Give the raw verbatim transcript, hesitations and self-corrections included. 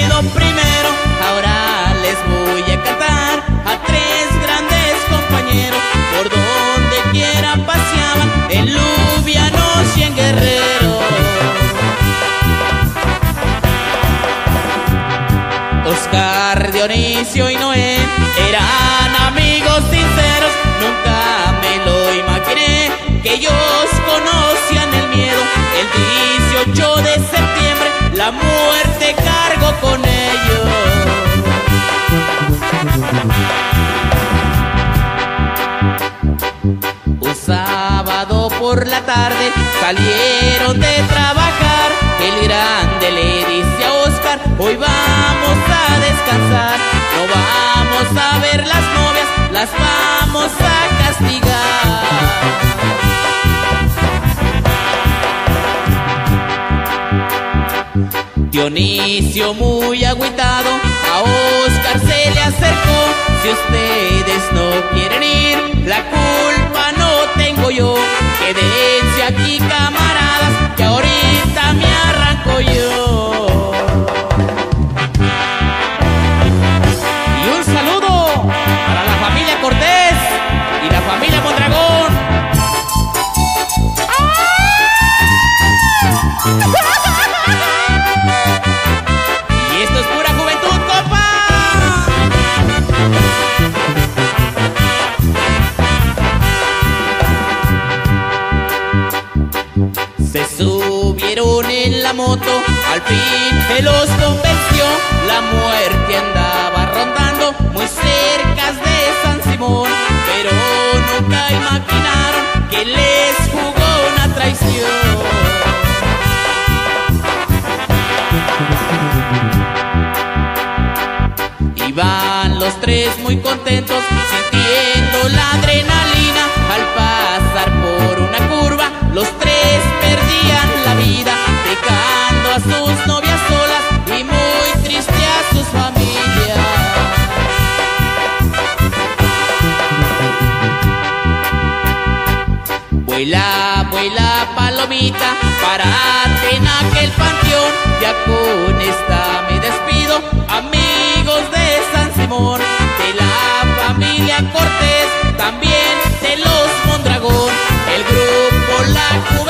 lo primero. Ahora les voy a cantar a tres grandes compañeros. Por donde quiera paseaban, en Lubianos y en Guerrero. Oscar, Dionisio y Noé eran amigos sinceros. Nunca me lo imaginé que ellos conocían el miedo. El dieciocho de septiembre la muerte cargó con ellos. Un sábado por la tarde salieron de trabajar. El grande le dice a Oscar: hoy vamos a descansar, no vamos a ver las novias, las vamos a castigar. Dionisio, muy agüitado, a Oscar se le acercó: si ustedes no quieren ir, la culpa no tengo yo. Quédense aquí, camaradas, que ahorita me arranco yo. Y un saludo para la familia Cortés y la familia Mondragón. Y esto es pura juventud, compa. Se subieron en la moto, al fin se los convenció. La muerte andaba rondando muy cerca de San Simón, pero nunca imaginaron que les jugó una traición. Iban los tres muy contentos, sintiendo la adrenalina. Al pasar por una curva, los tres perdían la vida, dejando a sus novias solas y muy triste a sus familias. Vuela, vuela, palomita, párate en aquel panteón. Ya con esta me despido, amigos de San Simón, de la familia Cortés, también de los Mondragón, el grupo La Juventud.